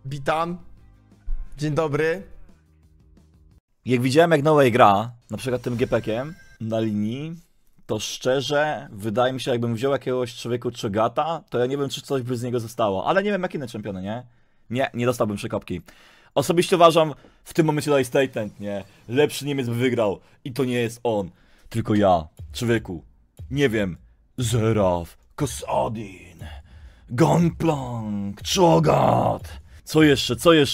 Witam. Dzień dobry. Jak widziałem jak Nowej gra, na przykład tym GP-kiem na linii, to szczerze, wydaje mi się, jakbym wziął jakiegoś człowieku Chogata, to ja nie wiem, czy coś by z niego zostało. Ale nie wiem, jak inne czempiony, nie? Nie dostałbym przekopki. Osobiście uważam, w tym momencie daje statement, nie? Lepszy Niemiec by wygrał. I to nie jest on, tylko ja, człowieku. Nie wiem. Zeraf, Kasadin, Gangplank, Chogat. Co jeszcze?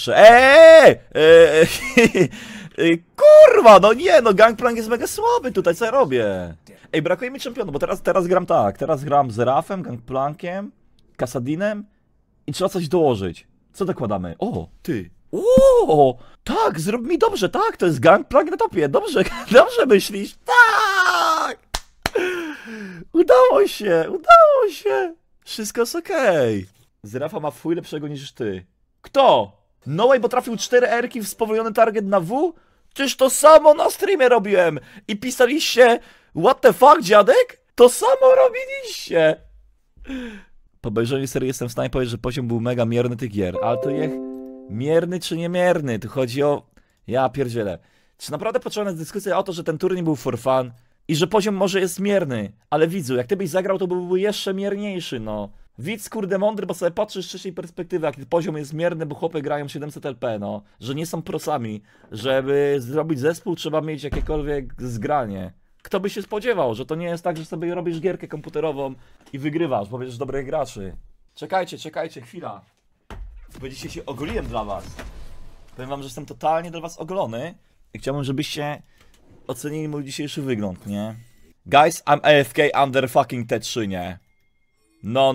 Kurwa, no nie, no Gangplank jest mega słaby tutaj, co ja robię? Ej, brakuje mi czempionu, bo teraz gram tak. Teraz gram Zerafem, Gangplankiem, Kasadinem i trzeba coś dołożyć. Co dokładamy? O, ty. O, tak, zrób mi dobrze, tak, to jest Gangplank na topie. Dobrze myślisz, tak! Udało się. Wszystko jest okej. Zerafa ma fuj lepszego niż ty. Kto? No Way, bo trafił 4 erki w spowolniony target na W? Czyż to samo na streamie robiłem i pisaliście what the fuck, dziadek? To samo robiliście. Po obejrzeniu serii jestem w stanie powiedzieć, że poziom był mega mierny tych gier, ale to jak mierny czy niemierny? Tu chodzi o... Ja pierdzielę. Czy naprawdę potrzebna jest dyskusja o to, że ten turniej był for fun i że poziom może jest mierny, ale widzu, jak ty byś zagrał, to byłby jeszcze mierniejszy, no. Widz, kurde, mądry, bo sobie patrzysz z trzeciej perspektywy, jak poziom jest mierny, bo chłopy grają 700 LP, no. Że nie są prosami. Żeby zrobić zespół, trzeba mieć jakiekolwiek zgranie. Kto by się spodziewał, że to nie jest tak, że sobie robisz gierkę komputerową i wygrywasz, bo bierzesz dobrych graczy. Czekajcie, chwila. Bo dzisiaj się ogoliłem dla was. Powiem wam, że jestem totalnie dla was ogolony i chciałbym, żebyście ocenili mój dzisiejszy wygląd, nie? Guys, I'm AFK under fucking T3, nie? No.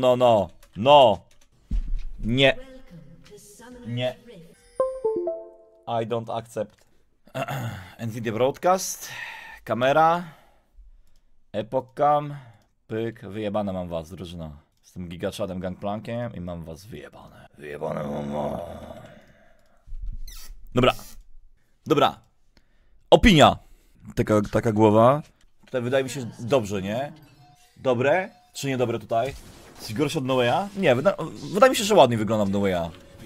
Nie. I don't accept. Nvidia Broadcast. Kamera. Epoch Cam. Pyk. Wyjebane mam was, drużyna. Z tym gigaczadem Gangplankiem i mam was wyjebane. Wyjebane mam. Dobra. Opinia. Taka głowa. Tutaj wydaje mi się dobrze, nie? Dobre? Czy niedobre tutaj? Jesteś gorszy od No Way'a? Nie, wydaje mi się, że ładniej wygląda w No Way'a.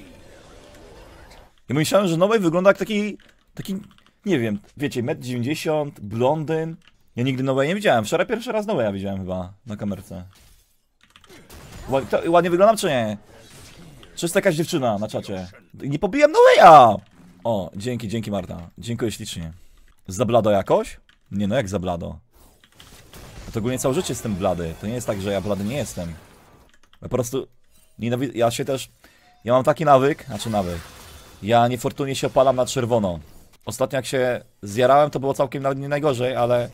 Ja myślałem, że No Way wygląda jak taki, nie wiem, wiecie, 1,90 m, blondyn. Ja nigdy No Way nie widziałem. Wczoraj pierwszy raz No Way'a widziałem chyba na kamerce. Ładnie wyglądam, czy nie? Czy jest jakaś dziewczyna na czacie? Nie pobiłem No Way'a! O, dzięki Marta. Dziękuję ślicznie. Za blado jakoś? Nie no, jak za blado? To ogólnie całe życie jestem blady. To nie jest tak, że ja blady nie jestem. Ja po prostu nienawidzę. Ja mam taki nawyk. Ja niefortunnie się opalam na czerwono. Ostatnio jak się zjarałem, to było całkiem nawet nie najgorzej, ale...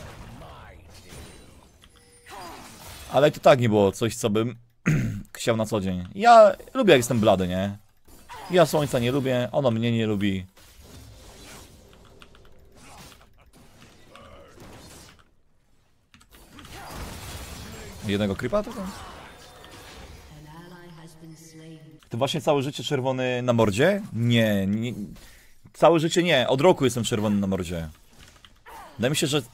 Ale to tak nie było coś, co bym chciał na co dzień. Ja lubię, jak jestem blady, nie? Ja słońca nie lubię, ono mnie nie lubi. Jednego creepa tylko? To właśnie całe życie czerwony na mordzie? Nie. Całe życie nie. Od roku jestem czerwony na mordzie. Wydaje mi się, że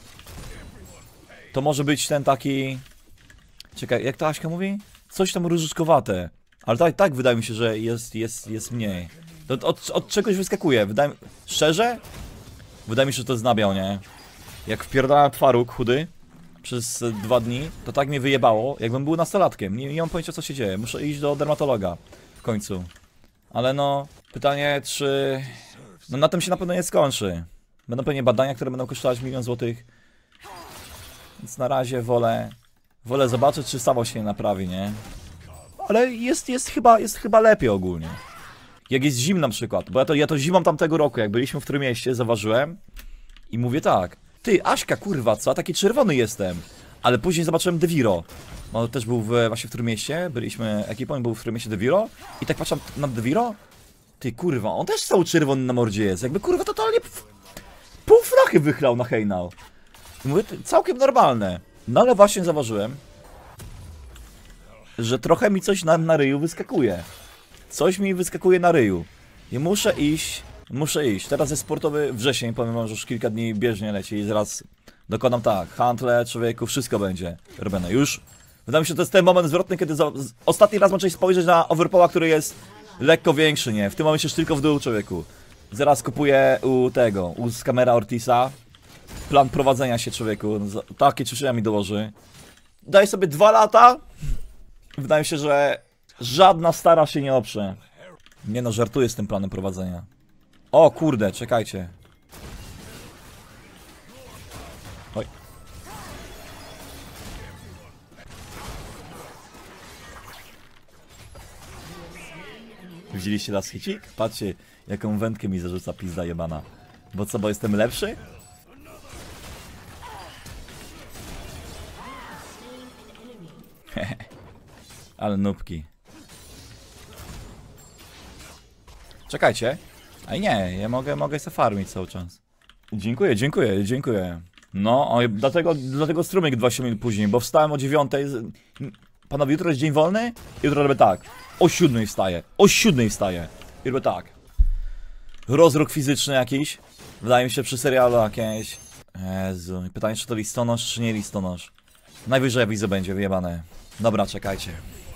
to może być ten taki... Czekaj, jak ta Aśka mówi? Coś tam różyczkowate. Ale tak wydaje mi się, że jest mniej. To od czegoś wyskakuje. Szczerze? Wydaje mi się, że to jest nabiał, nie? Jak wpierdałem twaróg chudy przez 2 dni, to tak mnie wyjebało, jakbym był nastolatkiem. Nie mam pojęcia, co się dzieje. Muszę iść do dermatologa w końcu. Ale no, pytanie, czy... No na tym się na pewno nie skończy. Będą pewnie badania, które będą kosztować 1 000 000 złotych. Więc na razie wolę zobaczyć, czy samo się nie naprawi, nie? Ale jest chyba lepiej ogólnie. Jak jest zim na przykład, bo ja to zimą tamtego roku, jak byliśmy w Trójmieście, zauważyłem i mówię tak. Ty, Aśka, kurwa, co? Taki czerwony jestem. Ale później zobaczyłem Deviro. No też był właśnie w Trójmieście, byliśmy ekipą i był w Trójmieście Deviro. I tak patrzę na Deviro. Ty, kurwa, on też cały czerwony na mordzie jest. Jakby, kurwa, totalnie pół flachy wychlał na hejnał. I mówię, całkiem normalne. No ale właśnie zauważyłem, że trochę mi coś na ryju wyskakuje. Coś mi wyskakuje na ryju. I muszę iść. Teraz jest sportowy wrzesień, powiem wam, że już kilka dni bieżnie leci i zaraz dokonam tak. Handle, człowieku, wszystko będzie robione już. Wydaje mi się, że to jest ten moment zwrotny, kiedy ostatni raz możecie spojrzeć na Overpoła, który jest Lekko większy, nie? W tym momencie już tylko w dół, człowieku. Zaraz kupuję u Skamera Ortisa. Plan prowadzenia się, człowieku. Takie ćwiczenia mi dołoży. Daj sobie 2 lata. Wydaje mi się, że żadna stara się nie oprze. Nie no, żartuję z tym planem prowadzenia. O kurde, czekajcie. Oj. Widzieliście las hicik? Patrzcie, jaką wędkę mi zarzuca pizda jebana. Bo co, bo jestem lepszy? Ale nubki. Czekajcie. Ej nie, ja mogę se farmić cały czas. Dziękuję. No, dlatego strumyk 20 minut później, bo wstałem o 9. Panowie, jutro jest dzień wolny? Jutro robię tak. O 7 wstaję. I robię tak. Rozruch fizyczny jakiś. Wydaje mi się przy serialu jakieś. Jezu. Pytanie, czy to listonosz, czy nie listonosz. Najwyżej awizo będzie wyjebane. Dobra, czekajcie.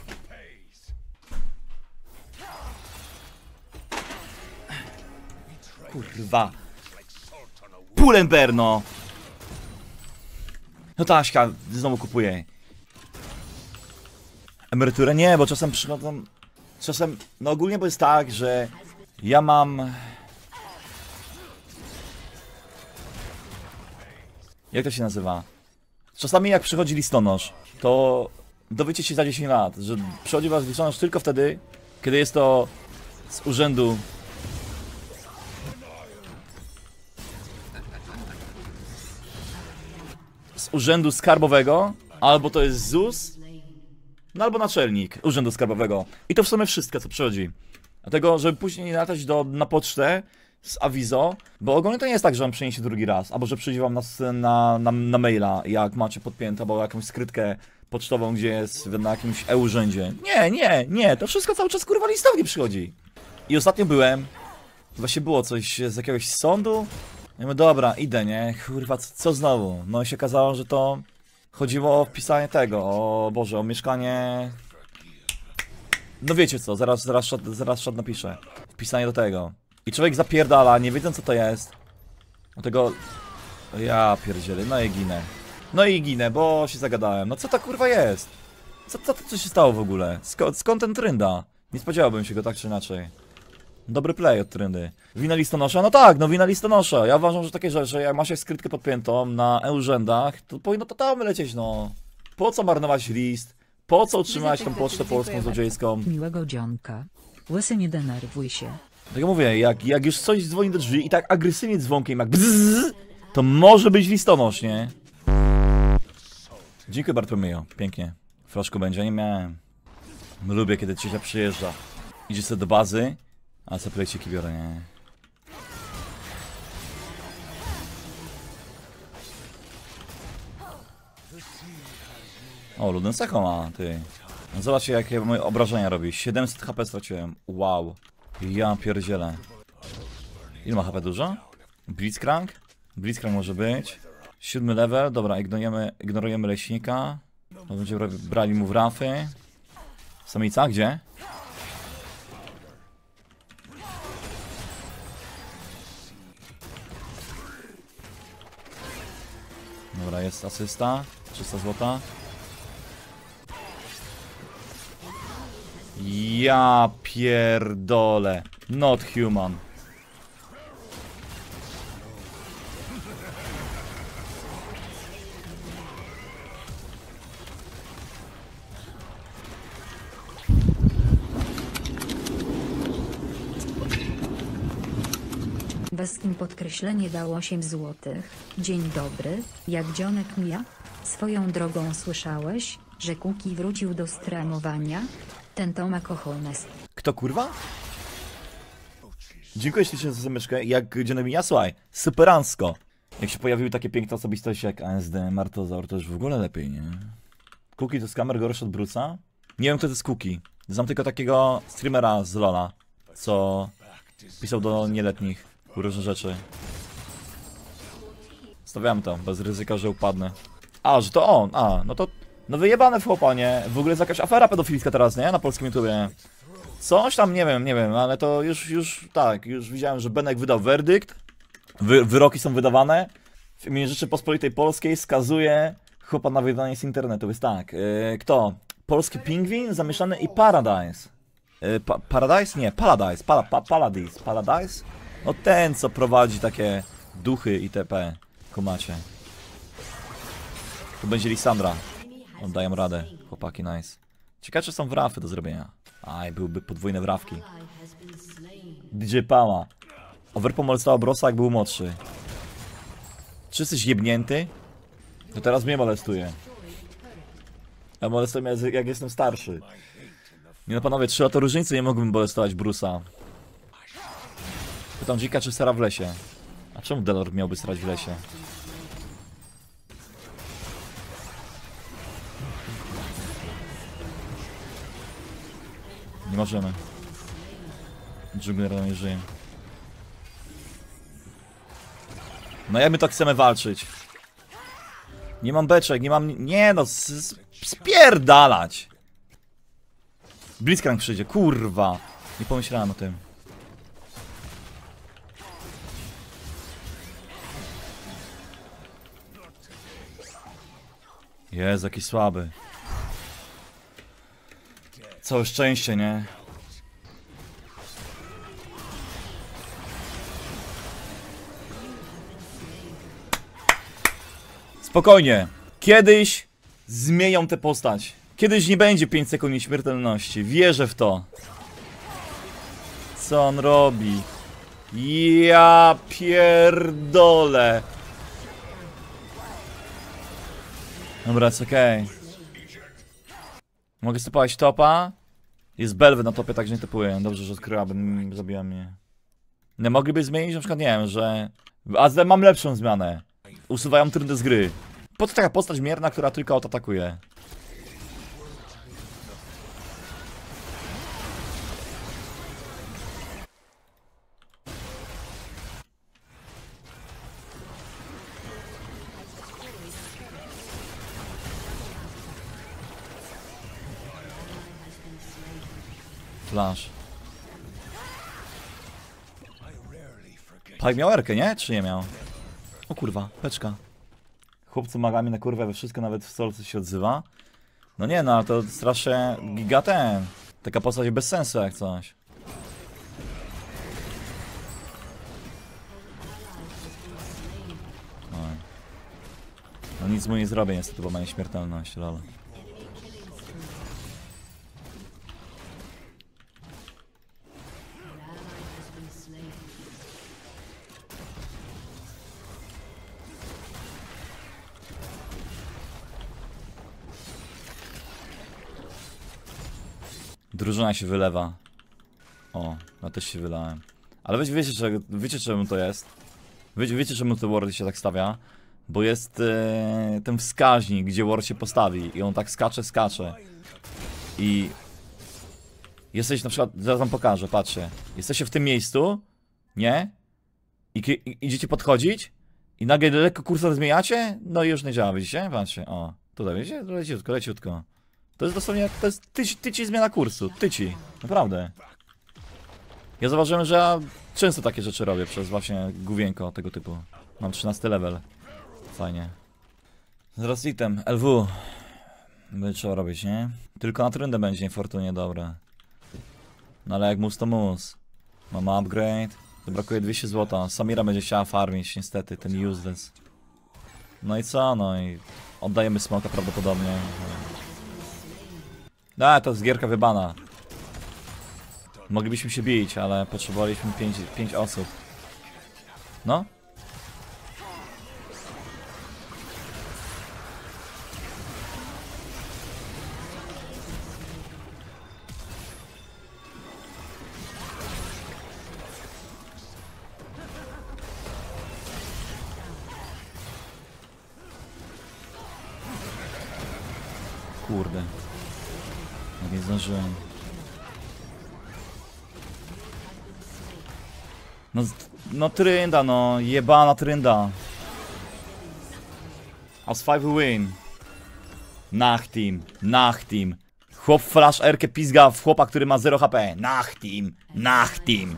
Kurwa. Pull&Bear, no Taśka, znowu kupuję. Emeryturę? Nie, bo czasem przychodzą... Czasem, no ogólnie bo jest tak, że ja mam... Jak to się nazywa? Czasami jak przychodzi listonosz, to dowiecie się za 10 lat, że przychodzi was listonosz tylko wtedy, kiedy jest to z urzędu... Z urzędu skarbowego, albo to jest ZUS, no albo naczelnik urzędu skarbowego. I to w sumie wszystko, co przychodzi. Dlatego, żeby później nie latać na pocztę z awizo, bo ogólnie to nie jest tak, że on przyniesie drugi raz, albo że przyjdzie wam na maila, jak macie podpięte, albo jakąś skrytkę pocztową, gdzie jest na jakimś e-urzędzie. Nie, to wszystko cały czas kurwa listownie przychodzi. I ostatnio byłem, właśnie było coś z jakiegoś sądu. Ja mówię, dobra, idę, nie? Kurwa, co znowu? No i się okazało, że to chodziło o wpisanie tego, o Boże, o mieszkanie... No wiecie co, zaraz szat napiszę. Wpisanie do tego. I człowiek zapierdala, nie wiedząc co to jest. Dlatego... Ja pierdzielę, no i ginę, bo się zagadałem. No co to kurwa jest? Co się stało w ogóle? Skąd ten trynda? Nie spodziewałbym się go tak czy inaczej. Dobry play od trendy. Wina listonosza? No tak, no wina listonosza. Ja uważam, że takie rzeczy, jak ma się skrytkę podpiętą na e-urzędach, to powinno to tam lecieć, no. Po co marnować list? Po co utrzymać tą pocztę polską złodziejską? Miłego dzionka. Łysy, nie denerwuj się. Tak jak mówię, jak już coś dzwoni do drzwi i tak agresywnie dzwonkiem, jak bzzz, to może być listonosz, nie? Dziękuję Bartłomiejo, pięknie. Froszku będzie, nie miałem. Lubię, kiedy ciocia przyjeżdża. Idzie sobie do bazy. A co plejciki biorę, nie? O, Luden Secho ma, ty. No zobaczcie, jakie moje obrażenia robi. 700 HP straciłem. Wow. Ja pierdzielę. Ile ma HP dużo? Blitzcrank? Blitzcrank może być. 7 level, dobra, ignorujemy leśnika. Będziemy brali mu wrafy. Samica, gdzie? Dobra, jest asysta. 300 złota. Ja pierdolę. Not human. Weskim podkreślenie dał 8 złotych. Dzień dobry, jak dzionek mija? Swoją drogą słyszałeś, że Kuki wrócił do streamowania? Ten to ma cojones. Kto kurwa? Dziękuję ślicznie za zamyczkę. Jak dzionek mija? Słuchaj, superancko. Jak się pojawiły takie piękne osobistości jak ASD, Martozaur, to już w ogóle lepiej, nie? Kuki to skamer gorszy od Bruce'a? Nie wiem kto to jest Kuki. Znam tylko takiego streamera z Lola, co pisał do nieletnich różne rzeczy. Stawiam to, bez ryzyka, że upadnę. A, że to on, no to... No wyjebane w chłopa, nie? W ogóle jest jakaś afera pedofilska teraz, nie? Na polskim YouTubie. Coś tam, nie wiem, ale to już widziałem, że Benek wydał werdykt. Wyroki są wydawane. W imieniu Rzeczypospolitej Polskiej skazuje chłopa na wydanie z internetu. Jest tak, kto? Polski Pingwin, Zamieszany i Paradise. Paradise? Nie, Paladise. Paladise? No ten, co prowadzi takie duchy itp. Kumacie. Tu będzie Lisandra. Oddaję radę, chłopaki, nice. Ciekawe, czy są wrafy do zrobienia. Aj, byłyby podwójne wrawki. DJ Pała. Overpo molestował Brosa, jak był młodszy. Czy jesteś jebnięty? To teraz mnie molestuje. Ja molestuję, jak jestem starszy. Nie no panowie, 3 lata różnicy, nie mógłbym molestować Bruce'a. Pytam Dzika, czy sera w lesie. A czemu Delor miałby serać w lesie? Nie możemy. Dżungler nie żyje. No jak my to chcemy walczyć? Nie mam beczek, nie mam... Nie no, spierdalać! Blitzcrank przyjdzie, kurwa! Nie pomyślałem o tym. Jezu, jaki słaby. Całe szczęście, nie? Spokojnie. Kiedyś zmienią tę postać. Kiedyś nie będzie 5 sekund nieśmiertelności. Wierzę w to. Co on robi? Ja pierdolę. Dobra, jest okej. Mogę stopować topa. Jest belwy na topie, także nie topuję. Dobrze, że odkryła, bo zabiła mnie. Nie mogliby zmienić, na przykład nie wiem, że... A mam lepszą zmianę. Usuwają tryndę z gry. Po co taka postać mierna, która tylko atakuje? Flash. Paj miał erkę, nie? Czy nie miał? O kurwa, peczka. Chłopcy magami na kurwę we wszystko, nawet w solce się odzywa. No nie no, ale to strasznie giga ten. Taka postać bez sensu jak coś. Oj. No nic mu nie zrobię niestety, bo ma nieśmiertelność, lol. Drużyna się wylewa. O, ja też się wylałem. Ale wiecie czemu to jest? Wiecie czemu to ward się tak stawia? Bo jest ten wskaźnik, gdzie ward się postawi i on tak skacze. I jesteś na przykład, zaraz wam pokażę, patrzcie. Jesteście w tym miejscu, nie? I idziecie podchodzić i nagle lekko kursor zmieniacie, no i już nie działa, widzicie? Patrzcie, o, tutaj widzicie? Leciutko. To jest dosłownie, to jest tyci zmiana kursu, tyci, naprawdę. Ja zauważyłem, że ja często takie rzeczy robię przez właśnie główienko tego typu. Mam 13 level. Fajnie. Zaraz item, LW. Będzie trzeba robić, nie? Tylko na tryndę będzie niefortunnie dobre. No ale jak mus to mus. Mam upgrade. To brakuje 200 zł. Samira będzie chciała farmić, niestety, ten useless. No i co? No i oddajemy smoka prawdopodobnie. No, to jest gierka wybana. Moglibyśmy się bić, ale potrzebowaliśmy 5 osób. No? Kurde. Nie zdążyłem. No trynda, no. Jebana trynda. As 5 win. Nach team. Chłop flash R-kę pizga w chłopa, który ma 0 HP. Nachtim, nachtim.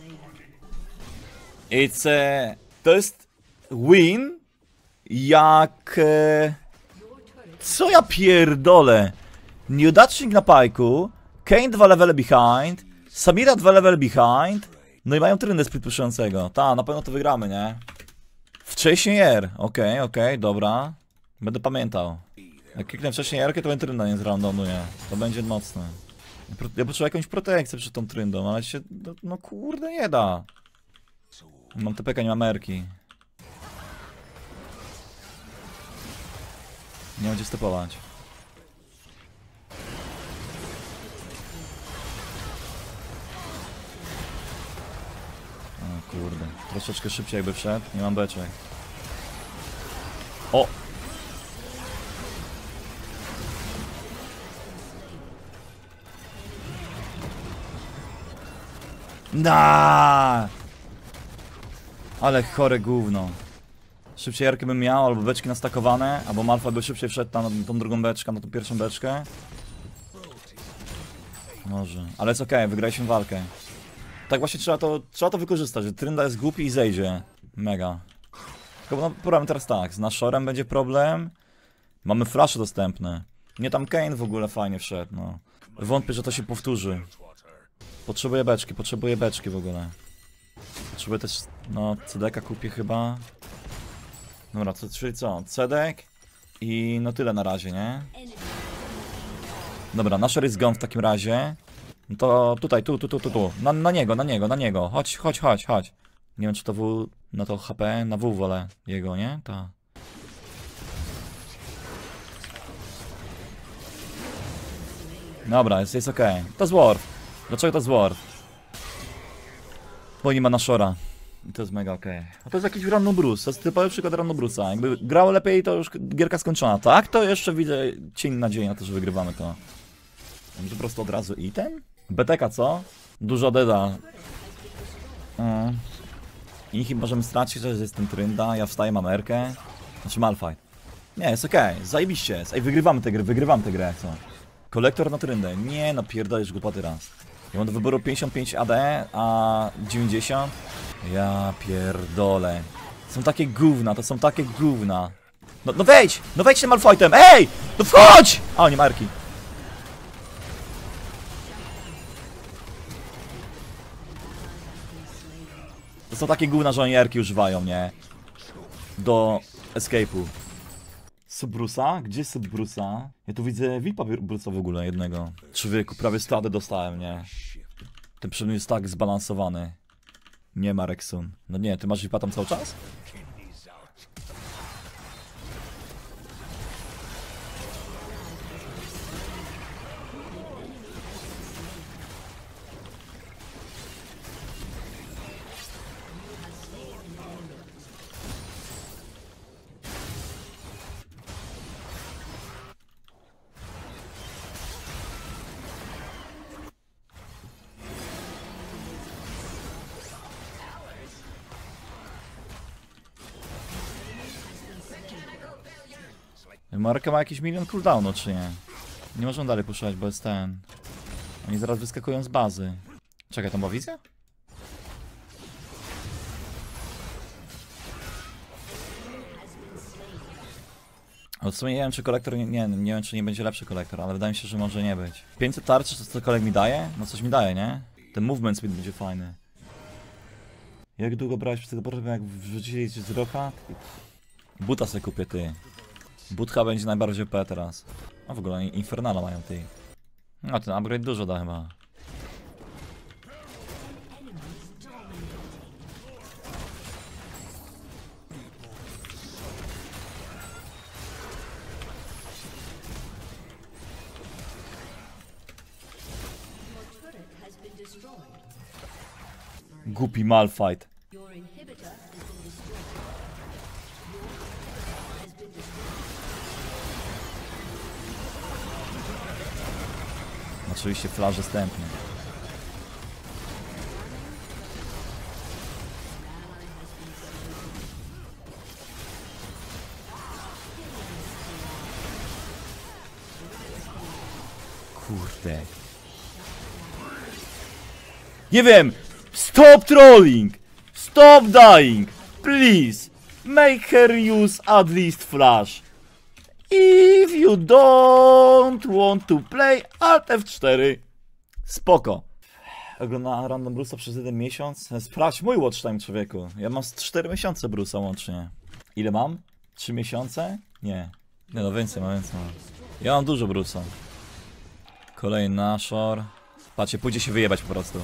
To jest win, jak... Co ja pierdolę? Nieudacznik na pajku, Kane 2 levele behind, Samira 2 levele behind, no i mają tryndę split puszującego. Ta, na pewno to wygramy, nie? Wcześniej R, okej, dobra. Będę pamiętał. Jak kliknę wcześniej R-kę, to będzie trynda nie zrandomuje. To będzie mocne. Ja potrzebuję jakąś protekcję przed tą tryndą, ale się, no kurde, nie da. Mam TPK, nie mam R-ki. Nie ma gdzie stepować. O kurde, troszeczkę szybciej jakby wszedł, nie mam beczek. O! Na! Ale chore gówno. Szybciej jarkę bym miał, albo beczki nastakowane, albo Malfa by szybciej wszedł tam na tą drugą beczkę, na tą pierwszą beczkę. Może, ale jest okej, wygraliśmy walkę. Tak właśnie trzeba to wykorzystać, że Trynda jest głupi i zejdzie. Mega. Tylko no, problem teraz tak, z Nashorem będzie problem. Mamy flasze dostępne. Nie, tam Kane w ogóle fajnie wszedł, no. Wątpię, że to się powtórzy. Potrzebuję beczki w ogóle. Potrzebuję też, no, CDK kupię chyba. Dobra, czyli co? Cedek i no tyle na razie, nie? Dobra, Nashor jest gone w takim razie. No to tutaj, tu. Na niego. Chodź. Nie wiem, czy to W, na to HP, na W wolę jego, nie? Ta. Dobra, jest okej. To jest Worf. Dlaczego to jest Worf? Bo nie ma Nashora. I to jest mega okej. A to jest jakiś random Bruce, to jest typowy przykład random Bruce'a. Jakby grało lepiej, to już gierka skończona. Tak, to jeszcze widzę cień nadziei na to, że wygrywamy to. Może po prostu od razu item? BTK co? Dużo deda. I chyba możemy stracić, że jest ten Trynda, ja wstaję, mam R-kę. Znaczy Malphite. Nie, jest okej, zajebiście jest. Ej, wygrywamy tę grę, jak co? Kolektor na Tryndę. Nie, no pierdolisz głupoty raz. Ja mam do wyboru 55 AD, a 90. Ja pierdolę. Są takie gówna. No wejdź! No wejdź tym Malphite'em! Ej! No wchodź! A, nie ma R-ki. To są takie gówna, że oni R-ki używają, nie? Do escape'u. Subbrusa? Gdzie jest Subbrusa? Ja tu widzę VIPa Brusa w ogóle jednego. Człowieku, prawie stradę dostałem, nie? Ten przedmiot jest tak zbalansowany. Nie ma Rexun. No nie, ty masz VIPa tam cały czas? Marka ma jakiś milion cooldownu, czy nie? Nie możemy dalej puszczać, bo jest ten... Oni zaraz wyskakują z bazy. Czekaj, tam była wizja? Ale w sumie nie wiem, czy kolektor... Nie wiem, czy nie będzie lepszy kolektor, ale wydaje mi się, że może nie być. 500 tarczy, to cokolwiek mi daje? No coś mi daje, nie? Ten movement speed będzie fajny. Jak długo brałeś przez tego portu, jak wrzucili z roka? Buta sobie kupię, ty. Butka będzie najbardziej OP teraz. A w ogóle Infernala mają ty. A ten upgrade dużo da chyba. Głupi Malphite. Oczywiście flash dostępny. Kurde. Kurde. Nie wiem! Stop trolling! Stop dying! Please! Make her use at least flash. If you don't want to play, Alt F4. Spoko. Oglądałem Random Bruce'a przez 1 miesiąc. Sprawdź mój watch time, człowieku. Ja mam z 4 miesiące Bruce'a łącznie. Ile mam? 3 miesiące? Nie. Nie no, więcej mam, więcej mam. Ja mam dużo Bruce'a. Kolejny Nashor. Patrzcie, pójdzie się wyjebać po prostu.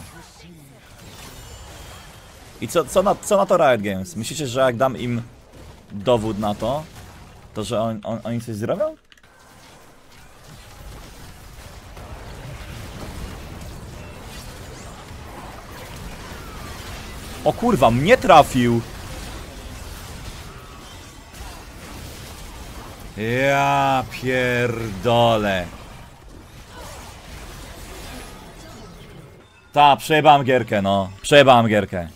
I co na to Riot Games? Myślicie, że jak dam im dowód na to, to że oni coś zrobią? O kurwa, mnie trafił! Ja pierdolę. Ta, przejebałem gierkę, no. Przejebałem gierkę.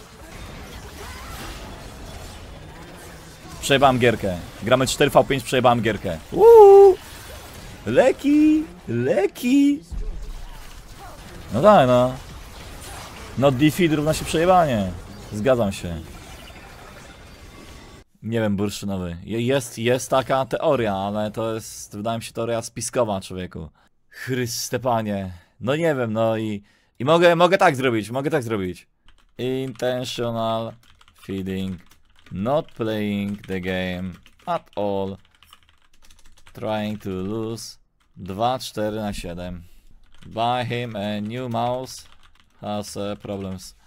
Przejebałem gierkę. Gramy 4v5, przejebałem gierkę. Leki! Leki! No tak, no. No defeat równa się przejebanie. Zgadzam się. Nie wiem, bursztynowy. Jest taka teoria, ale to jest, wydaje mi się, teoria spiskowa, człowieku. Chryste panie. No nie wiem, no i mogę tak zrobić, Intentional feeding. Not playing the game at all. Trying to lose. 2-4/7. Buy him a new mouse. Has problems.